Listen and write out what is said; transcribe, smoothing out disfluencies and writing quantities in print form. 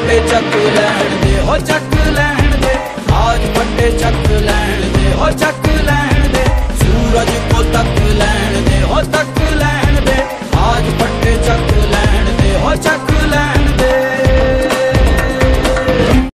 पट्टे चक लैण दे हो चक लैण दे, आज पट्टे चक लैण दे हो चक लैण दे, सूरज को तक